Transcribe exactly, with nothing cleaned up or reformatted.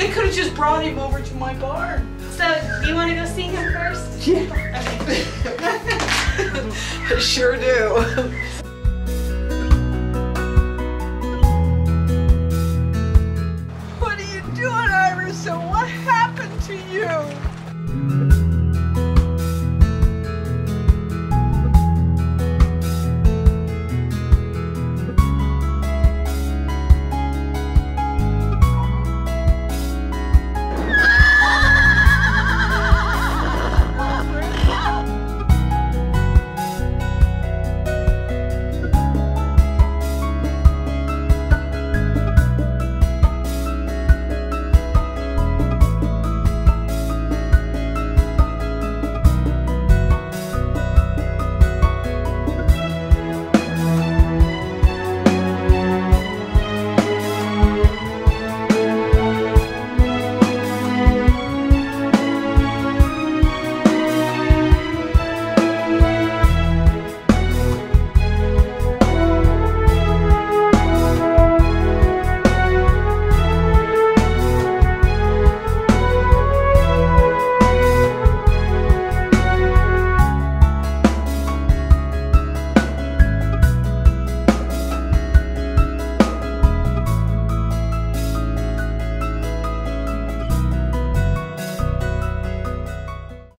They could have just brought him over to my barn. So, do you want to go see him first? Yeah. Okay. I sure do.